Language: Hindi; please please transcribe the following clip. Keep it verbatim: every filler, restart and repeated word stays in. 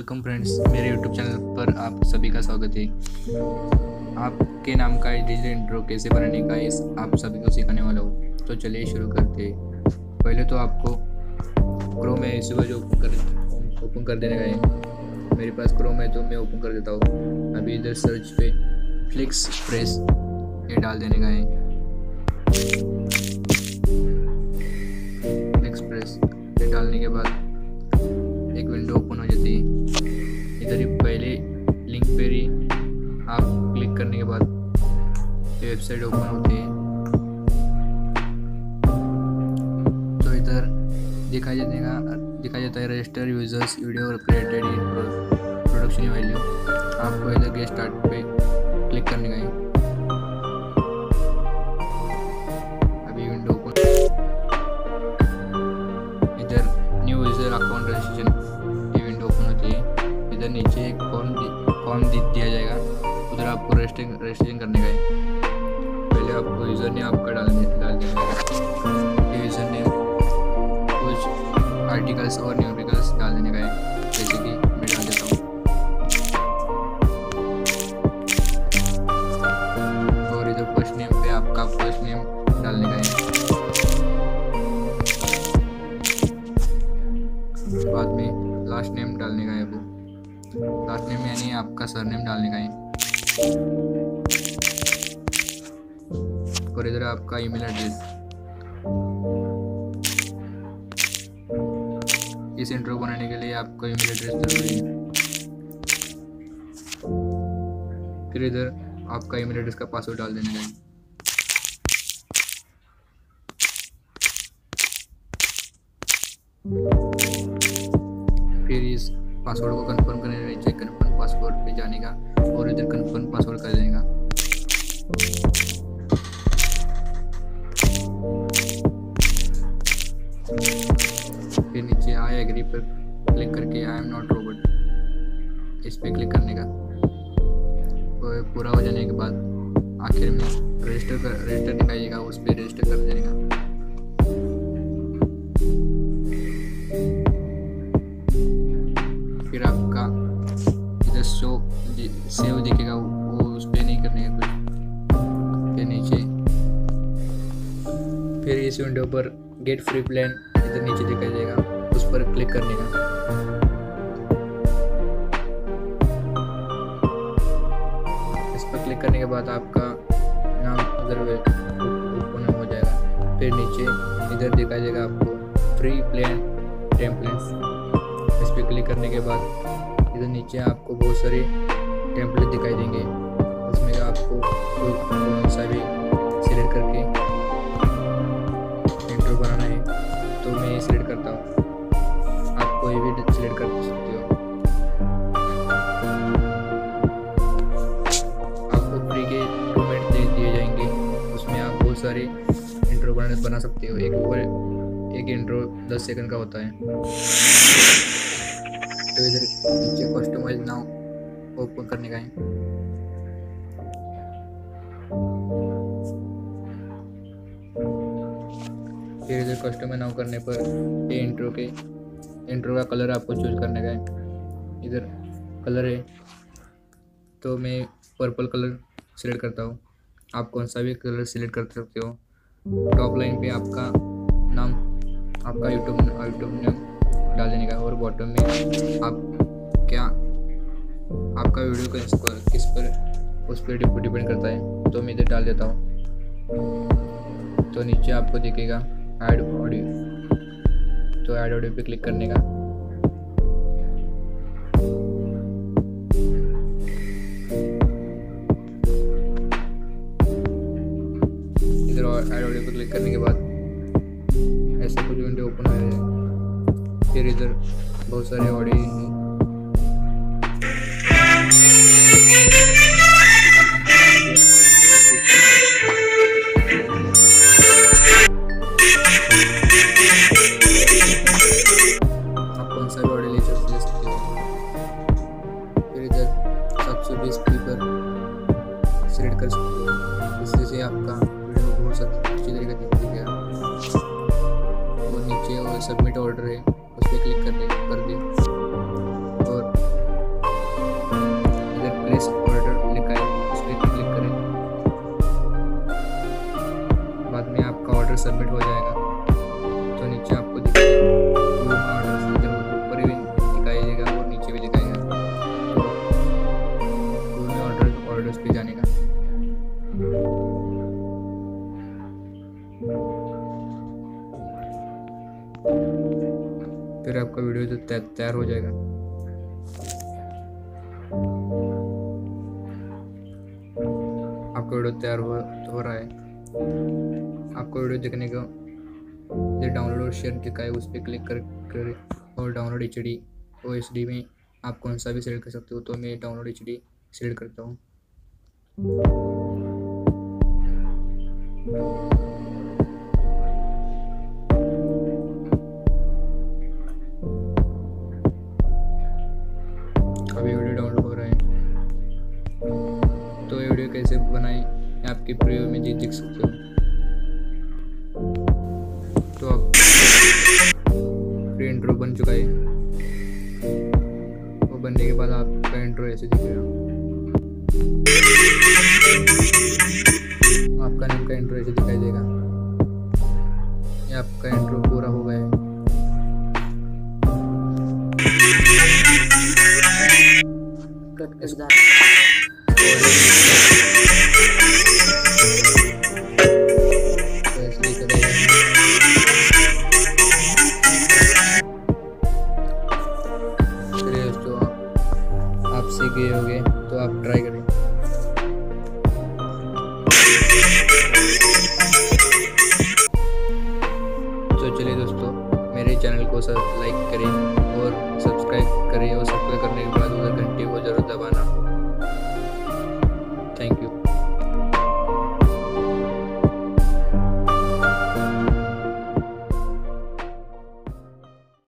वेलकम फ्रेंड्स, मेरे यूट्यूब चैनल पर आप सभी का स्वागत है। आपके नाम का डिजिटल इंट्रो कैसे बनाने का इस आप सभी को सिखाने वाला हूँ। तो चलिए शुरू करते हैं। पहले तो आपको क्रोम है सुबह जो ओपन कर ओपन कर देने का है। मेरे पास क्रोम है तो मैं ओपन कर देता हूँ। अभी इधर सर्च पे फ्लिक्स प्रेस ये डाल देने का है। फ्लिक्स प्रेस ये डालने के बाद एक विंडो ओपन हो जाती है। इधर ही पहले लिंक पे ही आप क्लिक करने के बाद ये वेबसाइट ओपन होती है। तो इधर दिखाई देगा दिखाई देता है register users video created production value. आपको इधर गेट स्टार्ट पे क्लिक करने का है। अभी विंडो ओपन, इधर न्यू यूजर अकाउंट रजिस्ट्रेशन इधर नीचे एक फॉर्म फॉर्म दिया जाएगा, उधर आपको रजिस्ट्रेशन रजिस्ट्रेशन करने का है। पहले आपको यूज़र नेम आपका डालने डाल देना है। यूज़र नेम कुछ आर्टिकल्स और न्यूमेरिकल्स डाल देने का है, जैसे कि मैं डाल देता हूँ। और इधर फर्स्ट नेम पे आपका फर्स्ट नेम डालने का है। बाद में लास्ट नेम डालने का है। वो लास्ट नेम यानी आपका सरनेम डालने का है। और इधर आपका ईमेल एड्रेस। इस इंट्रो बनाने के लिए आपका ईमेल एड्रेस जरूरी है। फिर इधर आपका ईमेल एड्रेस का पासवर्ड डाल देने का है। फिर इस पासवर्ड को कंफर्म करने के नीचे कंफर्म पासवर्ड पे जाने का और इधर कंफर्म पासवर्ड कर देने का। फिर नीचे आई एग्री पर क्लिक करके आई एम नॉट रोबोट इस पे क्लिक करने का। और पूरा हो जाने के बाद आखिर में रजिस्टर कर रजिस्टर दिखाइएगा, उस पर रजिस्टर कर देने का। फिर आपका इधर शो सेव दिखेगा, वो उस पर नहीं करने का कुछ। फिर नीचे फिर इस विंडो पर गेट फ्री प्लान इधर नीचे दिखाई देगा, उस पर क्लिक करने का। इस पर क्लिक करने के बाद आपका नाम इधर ओपन हो जाएगा। फिर नीचे इधर दिखाई देगा आपको फ्री प्लान टेम्पलेट्स, इस पर क्लिक करने के बाद इधर नीचे आपको बहुत सारे टेम्पलेट दिखाई देंगे। उसमें आपको कौन सा भी सिलेक्ट करके इंट्रो बनाना है, तो मैं ये सिलेक्ट करता हूँ। आप कोई भी सिलेक्ट कर सकते हो। आपको फ्री के टू मिनट दे दिए जाएंगे, उसमें आप बहुत सारे इंट्रो बना बना सकते हो। एक ऊपर एक इंट्रो दस सेकंड का होता है। तो इधर नीचे कस्टमाइज नाउ ओपन करने का है। फिर इधर कस्टमाइज नाउ करने पर ये इंट्रो के इंट्रो का कलर आपको चूज करने का है। इधर कलर है तो मैं पर्पल कलर सिलेक्ट करता हूँ। आप कौन सा भी कलर सिलेक्ट कर सकते हो। टॉप लाइन पे आपका नाम आपका यूट्यूब यूट्यूब नेम डाल देने का। और बॉटम में आप क्या आपका वीडियो किस पर किस पर उस पर डिपेंड करता है, तो मैं इधर डाल देता हूँ। तो नीचे आपको दिखेगा ऐड ऑडियो, तो ऐड ऑडियो पे क्लिक करने का। इधर ऐड ऑडियो पे क्लिक करने के बाद ऐसे कुछ विंडो ओपन हो जाएगा। फिर इधर बहुत सारे ऑडियो हैं। आप कौन सा भी ऑडियो ले सकते हो। फिर इधर सात सौ बीस पी पर सिलेक्ट कर सकते हो, इससे से आपका वीडियो बहुत अच्छी तरीके से दिखेगा। और नीचे और सबमिट ऑर्डर है, उस पर क्लिक करने कर दें और उस पर जाने का। फिर आपका वीडियो तो तैयार हो जाएगा। आपका वीडियो तैयार हो, हो रहा है। आपको वीडियो देखने का जो डाउनलोड और शेयर दिखा है उस पर क्लिक कर कर और डाउनलोड एच डी और एच डी में आप कौन सा भी सेलेक्ट कर सकते हो। तो मैं डाउनलोड एच डी सेलेक्ट करता हूँ। अभी वीडियो डाउनलोड हो रहा है। तो ये वीडियो कैसे बनाए आपकी प्रीव्यू में जी देख सकते हो। तो आप प्री इंट्रो बन चुका है। वो बनने के बाद आपका इंट्रो ऐसे दिखेगा। आपका नाम का इंट्रो ऐसे दिखाई देगा। ये आपका इंट्रो पूरा हो गया है। कट कर दा आप सीख गए होंगे तो आप ट्राई करें। तो चलिए दोस्तों, मेरे चैनल को सब लाइक करें और